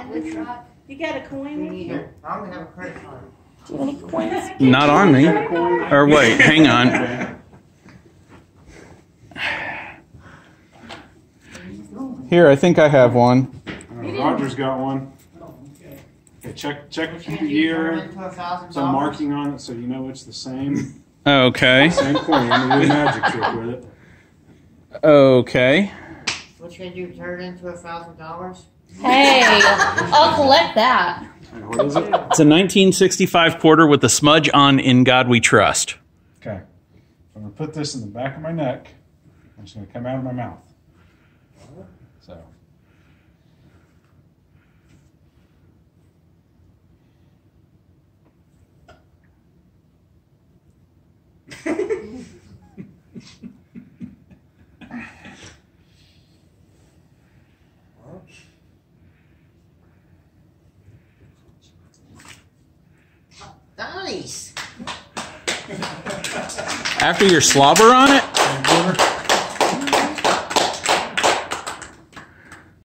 Good shot. You got a coin? I'm gonna have a credit card. Do you have any coins? Not on me. Or wait, hang on. Here, I think I have one. Roger's got one. Okay, check with your year. Some marking on it so you know it's the same. Okay. Same coin. I'm gonna do a magic trick with it. Okay. What you gonna do? Turn it into $1,000? Hey, I'll collect that. What is it? It's a 1965 quarter with the smudge on "In God We Trust." Okay. I'm gonna put this in the back of my neck. It's gonna come out of my mouth. So. Nice. After your slobber on it?